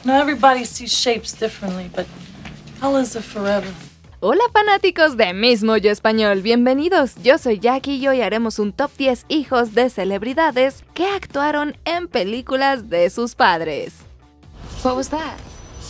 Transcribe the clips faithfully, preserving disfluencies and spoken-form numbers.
Not everybody sees shapes differently, but colors are forever. Hola fanáticos de Mismo Yo Español, bienvenidos, yo soy Jackie y hoy haremos un top diez hijos de celebridades que actuaron en películas de sus padres. What was that?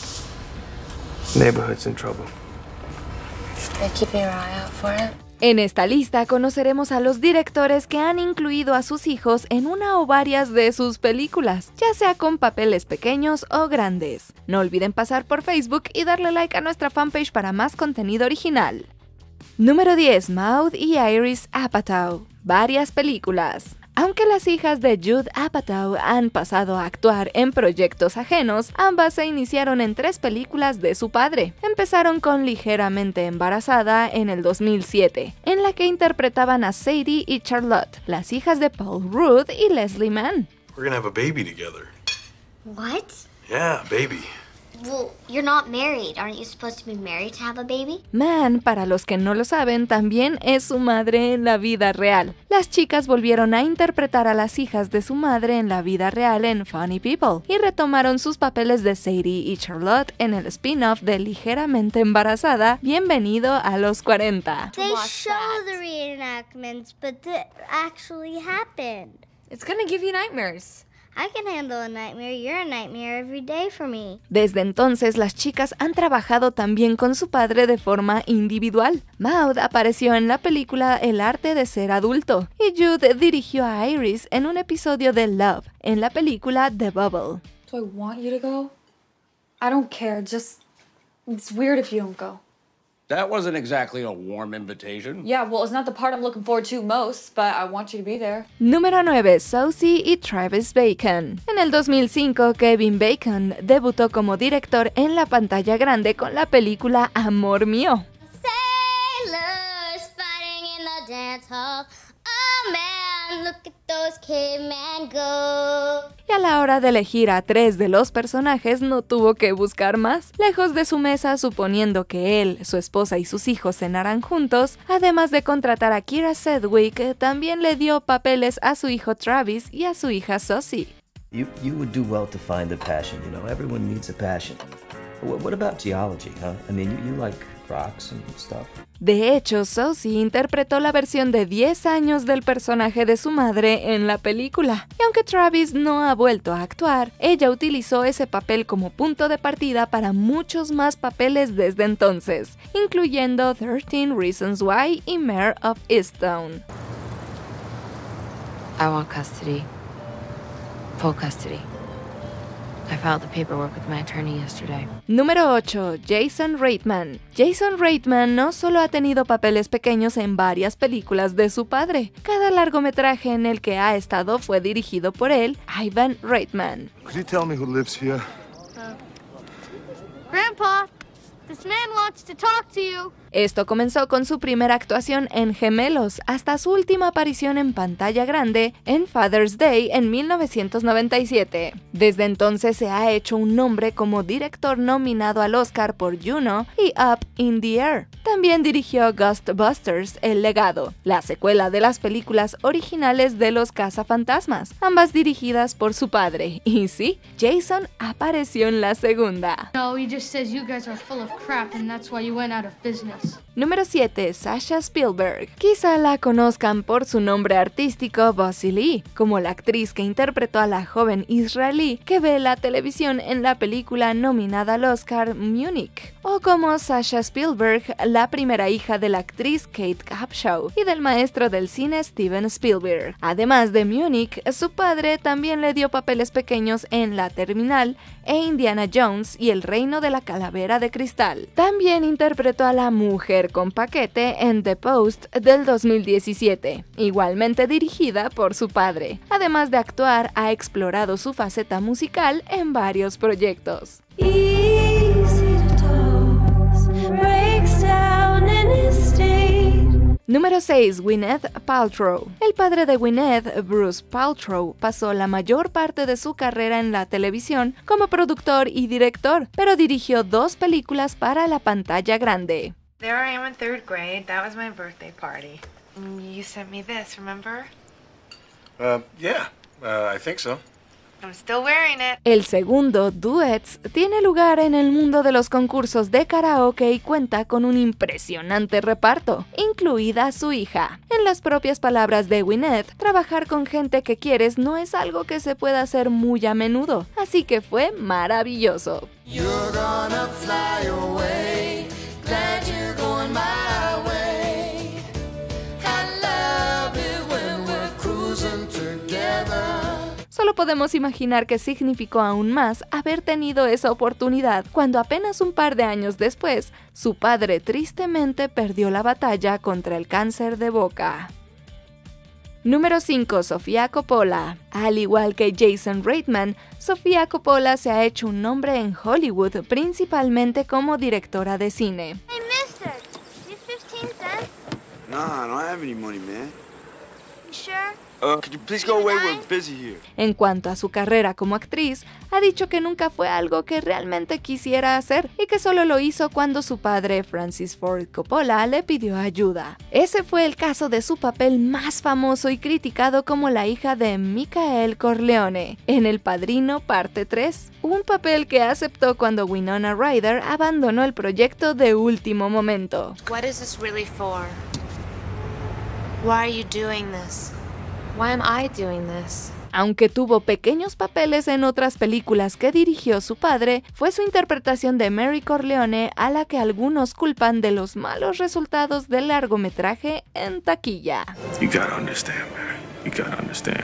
Neighborhood's in trouble. Are you keeping your eye out for it? En esta lista conoceremos a los directores que han incluido a sus hijos en una o varias de sus películas, ya sea con papeles pequeños o grandes. No olviden pasar por Facebook y darle like a nuestra fanpage para más contenido original. Número diez. Maud y Iris Apatow. Varias películas. Aunque las hijas de Judd Apatow han pasado a actuar en proyectos ajenos, ambas se iniciaron en tres películas de su padre. Empezaron con Ligeramente Embarazada en el dos mil siete, en la que interpretaban a Sadie y Charlotte, las hijas de Paul Rudd y Leslie Mann. We're gonna have a baby together. What? Yeah, baby. Well, you're not married. Aren't you supposed to be married to have a baby? Mann, para los que no lo saben, también es su madre en la vida real. Las chicas volvieron a interpretar a las hijas de su madre en la vida real en Funny People y retomaron sus papeles de Sadie y Charlotte en el spin-off de Ligeramente Embarazada, Bienvenido a los cuarenta. They show the reenactments, but that actually happened. It's gonna give you nightmares. I can handle a nightmare. You're a nightmare every day for me. Desde entonces, las chicas han trabajado también con su padre de forma individual. Maud apareció en la película El arte de ser adulto y Judd dirigió a Iris en un episodio de Love, en la película The Bubble. Do I want you to go? I don't care, just... it's weird if you don't go. That wasn't exactly a warm invitation. Yeah, well, it's not the part I'm looking forward to most, but I want you to be there. Número nueve. Susie y Travis Bacon. En el dos mil cinco, Kevin Bacon debutó como director en la pantalla grande con la película Amor Mío. Sailors fighting in the dance hall. Oh man, look at those cavemen go. Y a la hora de elegir a tres de los personajes no tuvo que buscar más. Lejos de su mesa, suponiendo que él, su esposa y sus hijos cenaran juntos, además de contratar a Kira Sedgwick, también le dio papeles a su hijo Travis y a su hija Susie. You, you would do well to find a passion, you know, everyone needs a passion. What, what about geology, huh? I mean, you, you like rocks and stuff. De hecho, Susie interpretó la versión de diez años del personaje de su madre en la película. Y aunque Travis no ha vuelto a actuar, ella utilizó ese papel como punto de partida para muchos más papeles desde entonces, incluyendo thirteen Reasons Why y Mare of Easttown. I want custody. Full custody. I filed the paperwork with my attorney yesterday. Número ocho. Jason Reitman. Jason Reitman no solo ha tenido papeles pequeños en varias películas de su padre. Cada largometraje en el que ha estado fue dirigido por él, Ivan Reitman. Could you tell me who lives here? Uh, Grandpa, this man wants to talk to you. Esto comenzó con su primera actuación en Gemelos, hasta su última aparición en pantalla grande en Father's Day en mil novecientos noventa y siete. Desde entonces se ha hecho un nombre como director nominado al Oscar por Juno y Up in the Air. También dirigió Ghostbusters: El legado, la secuela de las películas originales de los cazafantasmas, ambas dirigidas por su padre. Y sí, Jason apareció en la segunda. No, he just says you guys are full of crap and that's why you went out of business. Número siete. Sasha Spielberg. Quizá la conozcan por su nombre artístico Busy Lee, como la actriz que interpretó a la joven israelí que ve la televisión en la película nominada al Oscar Munich, o como Sasha Spielberg, la primera hija de la actriz Kate Capshaw y del maestro del cine Steven Spielberg. Además de Munich, su padre también le dio papeles pequeños en La Terminal e Indiana Jones y el Reino de la Calavera de Cristal. También interpretó a la mujer con paquete en The Post del dos mil diecisiete, igualmente dirigida por su padre. Además de actuar, ha explorado su faceta musical en varios proyectos. Número seis. Gwyneth Paltrow. El padre de Gwyneth, Bruce Paltrow, pasó la mayor parte de su carrera en la televisión como productor y director, pero dirigió dos películas para la pantalla grande. There I am in third grade. That was my birthday party. You sent me this, remember? Uh, yeah, uh, I think so. I'm still wearing it. El segundo, Duets, tiene lugar en el mundo de los concursos de karaoke y cuenta con un impresionante reparto, incluida su hija. En las propias palabras de Gwyneth, trabajar con gente que quieres no es algo que se pueda hacer muy a menudo, así que fue maravilloso. You're gonna fly away, glad you're going my way. I love it when we're cruising together. Solo podemos imaginar que significó aún más haber tenido esa oportunidad cuando apenas un par de años después, su padre tristemente perdió la batalla contra el cáncer de boca. Número cinco. Sofía Coppola. Al igual que Jason Reitman, Sofía Coppola se ha hecho un nombre en Hollywood, principalmente como directora de cine. Hey, mister, you fifteen cents? Nah, I don't have any money, man. You sure? Uh, could you please go away? We're busy here. En cuanto a su carrera como actriz, ha dicho que nunca fue algo que realmente quisiera hacer y que solo lo hizo cuando su padre, Francis Ford Coppola, le pidió ayuda. Ese fue el caso de su papel más famoso y criticado como la hija de Michael Corleone, en El Padrino Parte tres, un papel que aceptó cuando Winona Ryder abandonó el proyecto de último momento. What is this really for? Why are you doing this? Why am I doing this? Aunque tuvo pequeños papeles en otras películas que dirigió su padre, fue su interpretación de Mary Corleone a la que algunos culpan de los malos resultados del largometraje en taquilla. You gotta understand, Mary. You gotta understand.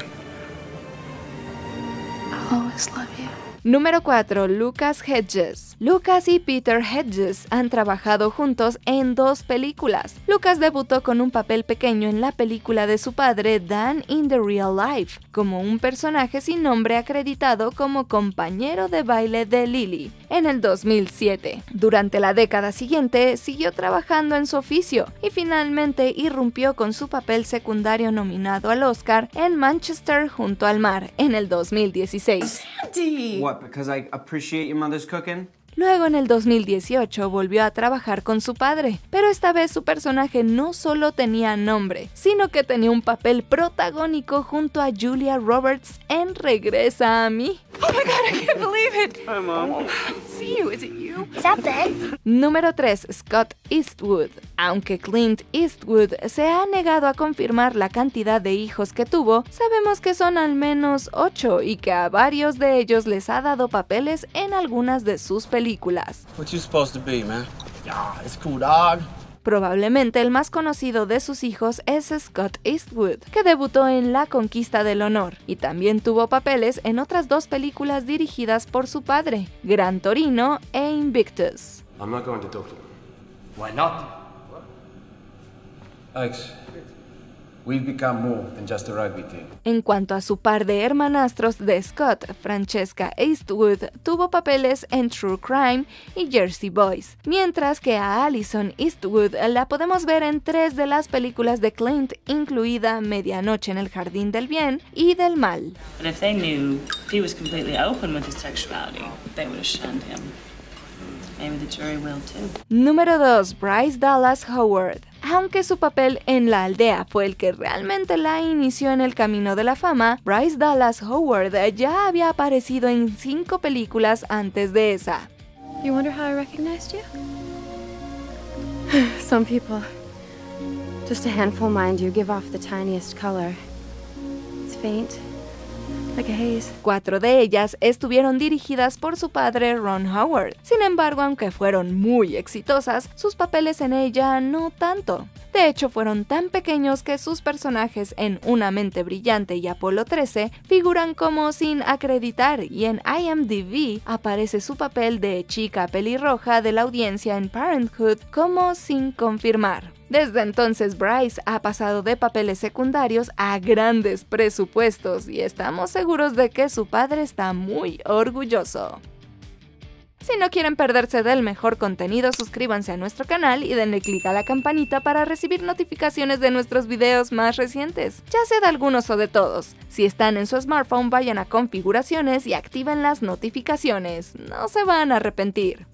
I'll always love you. Número cuatro. Lucas Hedges. Lucas y Peter Hedges han trabajado juntos en dos películas. Lucas debutó con un papel pequeño en la película de su padre, Dan in the Real Life, como un personaje sin nombre acreditado como compañero de baile de Lily, en el dos mil siete. Durante la década siguiente, siguió trabajando en su oficio y finalmente irrumpió con su papel secundario nominado al Oscar en Manchester junto al mar, en el dos mil dieciséis. What, because I appreciate your mother's cooking? Luego en el dos mil dieciocho volvió a trabajar con su padre, pero esta vez su personaje no solo tenía nombre, sino que tenía un papel protagónico junto a Julia Roberts en Regresa a mí. Oh my god, I can't believe it! Hi, Mom. Oh, it's you, is it you? Is that Ben? Número tres. Scott Eastwood. Aunque Clint Eastwood se ha negado a confirmar la cantidad de hijos que tuvo, sabemos que son al menos ocho y que a varios de ellos les ha dado papeles en algunas de sus películas. What you supposed to be, man? Yeah, it's cool, dog. Probablemente el más conocido de sus hijos es Scott Eastwood, que debutó en La Conquista del Honor y también tuvo papeles en otras dos películas dirigidas por su padre, Gran Torino e Invictus. I'm not going to Tokyo. Why not? Alex, we've become more than just a rugby team. En cuanto a su par de hermanastros de Scott, Francesca Eastwood tuvo papeles en True Crime y Jersey Boys, mientras que a Alison Eastwood la podemos ver en tres de las películas de Clint, incluida Medianoche en el Jardín del Bien y del Mal. But if they knew he was completely open with his sexuality, they would have shunned him. Maybe the jury will too. Número dos. Bryce Dallas Howard. Aunque su papel en La Aldea fue el que realmente la inició en el camino de la fama, Bryce Dallas Howard ya había aparecido en cinco películas antes de esa. You wonder how I recognized you? Some people, just a handful mind you, give off the tiniest color. It's faint. Like a haze. Cuatro de ellas estuvieron dirigidas por su padre Ron Howard. Sin embargo, aunque fueron muy exitosas, sus papeles en ella no tanto. De hecho, fueron tan pequeños que sus personajes en Una mente brillante y Apolo trece figuran como sin acreditar, y en I M D B aparece su papel de chica pelirroja de la audiencia en Parenthood como sin confirmar. Desde entonces, Bryce ha pasado de papeles secundarios a grandes presupuestos y estamos seguros de que su padre está muy orgulloso. Si no quieren perderse del mejor contenido, suscríbanse a nuestro canal y denle clic a la campanita para recibir notificaciones de nuestros videos más recientes, ya sea de algunos o de todos. Si están en su smartphone, vayan a configuraciones y activen las notificaciones, no se van a arrepentir.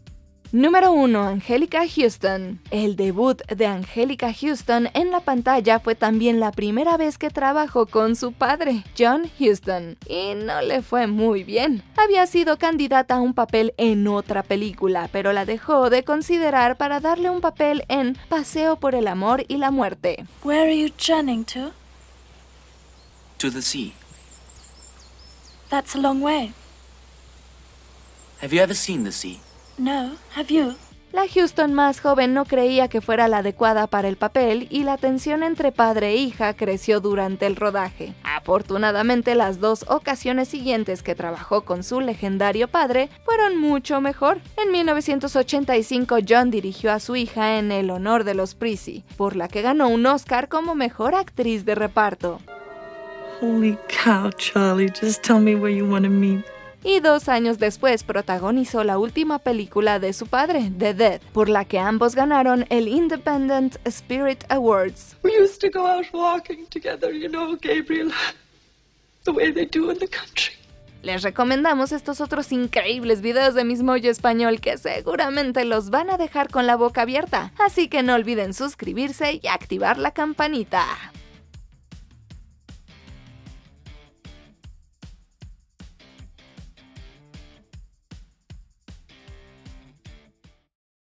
Número uno. Angelica Houston. El debut de Angelica Houston en la pantalla fue también la primera vez que trabajó con su padre, John Huston, y no le fue muy bien. Había sido candidata a un papel en otra película, pero la dejó de considerar para darle un papel en Paseo por el amor y la muerte. Where are you journeying to? To the sea. That's a long way. Have you ever seen the sea? No, have you? La Houston más joven no creía que fuera la adecuada para el papel y la tensión entre padre e hija creció durante el rodaje. Afortunadamente, las dos ocasiones siguientes que trabajó con su legendario padre fueron mucho mejor. En mil novecientos ochenta y cinco, John dirigió a su hija en El honor de los Prissy, por la que ganó un Oscar como mejor actriz de reparto. Holy cow, Charlie, just tell me where you want to meet. Y dos años después protagonizó la última película de su padre, The Dead, por la que ambos ganaron el Independent Spirit Awards. We used to go out walking together, you know, Gabriel, the way they do in the country. Les recomendamos estos otros increíbles videos de Miss Mojo Español que seguramente los van a dejar con la boca abierta, así que no olviden suscribirse y activar la campanita.